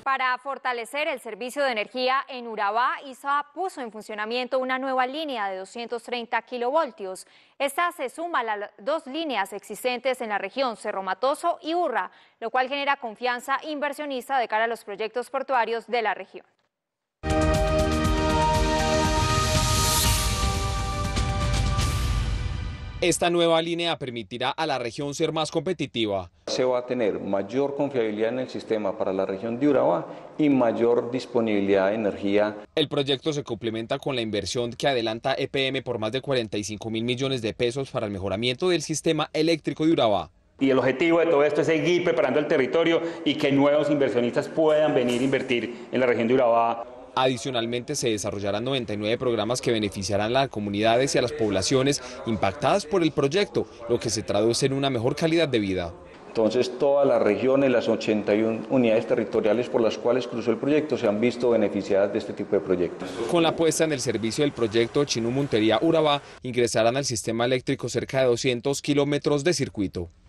Para fortalecer el servicio de energía en Urabá, ISA puso en funcionamiento una nueva línea de 230 kilovoltios. Esta se suma a las dos líneas existentes en la región, Cerro Matoso y Urra, lo cual genera confianza inversionista de cara a los proyectos portuarios de la región. Esta nueva línea permitirá a la región ser más competitiva. Se va a tener mayor confiabilidad en el sistema para la región de Urabá y mayor disponibilidad de energía. El proyecto se complementa con la inversión que adelanta EPM por más de 45.000 millones de pesos para el mejoramiento del sistema eléctrico de Urabá. Y el objetivo de todo esto es seguir preparando el territorio y que nuevos inversionistas puedan venir a invertir en la región de Urabá. Adicionalmente, se desarrollarán 99 programas que beneficiarán a las comunidades y a las poblaciones impactadas por el proyecto, lo que se traduce en una mejor calidad de vida. Entonces, todas las regiones, las 81 unidades territoriales por las cuales cruzó el proyecto, se han visto beneficiadas de este tipo de proyectos. Con la puesta en el servicio del proyecto Chinú Montería Urabá, ingresarán al sistema eléctrico cerca de 200 kilómetros de circuito.